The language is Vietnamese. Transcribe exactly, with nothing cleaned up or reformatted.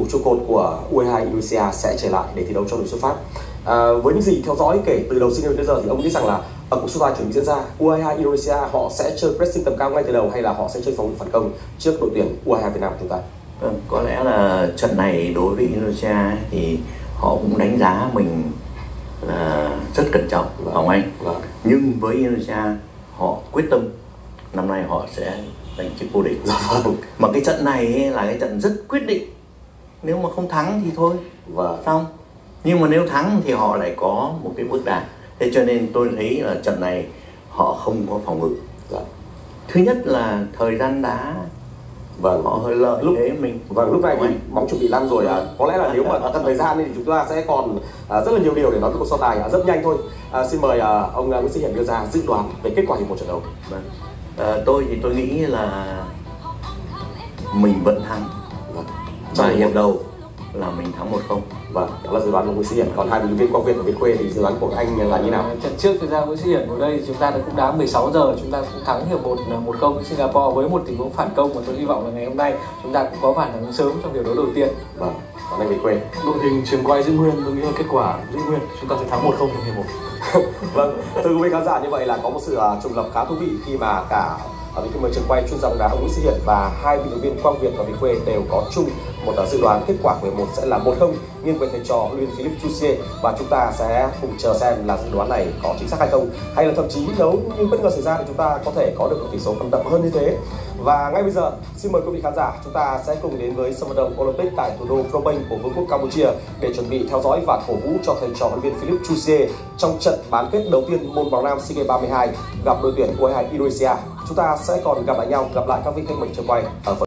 trụ cột của u hai hai Indonesia sẽ trở lại để thi đấu trong đội xuất phát. À, với những gì theo dõi kể từ đầu SEA Games đến giờ thì ông nghĩ rằng là ở cuộc so tài chuẩn bị diễn ra, u hai hai Indonesia họ sẽ chơi pressing tầm cao ngay từ đầu hay là họ sẽ chơi phòng phản công trước đội tuyển u hai hai Việt Nam của chúng ta? Vâng, có lẽ là trận này đối với Indonesia thì họ cũng đánh giá mình là rất cẩn trọng, vâng. Hồng Anh. Vâng. Nhưng với Indonesia họ quyết tâm năm nay họ sẽ giành chức vô địch. Vâng. Mà cái trận này là cái trận rất quyết định. Nếu mà không thắng thì thôi, vâng. xong. Nhưng mà nếu thắng thì họ lại có một cái bước đà. Thế cho nên tôi thấy là trận này họ không có phòng ngự. Vâng. Thứ nhất là thời gian đá, vâng, họ hơi lợi lúc thế mình. Vâng, lúc này thì bóng chuẩn bị lăn rồi. À, có lẽ là nếu mà cần thời gian thì chúng ta sẽ còn à, rất là nhiều điều để nói về cuộc so tài. À, rất nhanh thôi. À, xin mời à, ông Nguyễn Sĩ Hiển đưa ra dự đoán về kết quả hiệp một trận đấu. Vâng. À, tôi thì tôi nghĩ là mình vẫn thắng. Vâng. Và hiệp đầu là mình thắng một không. Vâng, đó là dự đoán của Nguyễn Sĩ Hiển. Còn hai bình viên Quang Việt và Việt Khuê thì dự đoán của anh là như nào? Trận trước thực ra Nguyễn Sĩ Hiển ở đây chúng ta đã cũng đá mười sáu giờ, chúng ta cũng thắng hiệp một một không Singapore với một tình huống phản công mà tôi hy vọng là ngày hôm nay chúng ta cũng có phản ứng sớm trong hiệp đấu đầu tiên. Vâng, còn anh Việt Khuê. Đội hình trường quay giữ nguyên, tôi nghĩ là kết quả giữ nguyên, chúng ta sẽ thắng một không trong hiệp một. Vâng, thưa quý vị khán giả, như vậy là có một sự trùng lập khá thú vị khi mà cả vị khách mời trường quay chuyên gia bóng đá ông Nguyễn Sĩ Hiển và hai vận động viên Quang Việt và Việt Khuê đều có chung một dự đoán kết quả của hiệp một sẽ là một không nghiêng về thầy trò huấn luyện viên Philippe Jouzier, và chúng ta sẽ cùng chờ xem là dự đoán này có chính xác hay không, hay là thậm chí nếu như bất ngờ xảy ra thì chúng ta có thể có được một tỷ số còn đậm hơn như thế. Và ngay bây giờ xin mời quý vị khán giả chúng ta sẽ cùng đến với sân vận động Olympic tại thủ đô Phnom Penh của Vương quốc Campuchia để chuẩn bị theo dõi và cổ vũ cho thầy trò huấn luyện viên Philippe Jouzier trong trận bán kết đầu tiên môn bóng nam SEA Games ba mươi hai gặp đội tuyển u hai hai Indonesia. Chúng ta sẽ còn gặp lại nhau, gặp lại các vị khách mời trường quay ở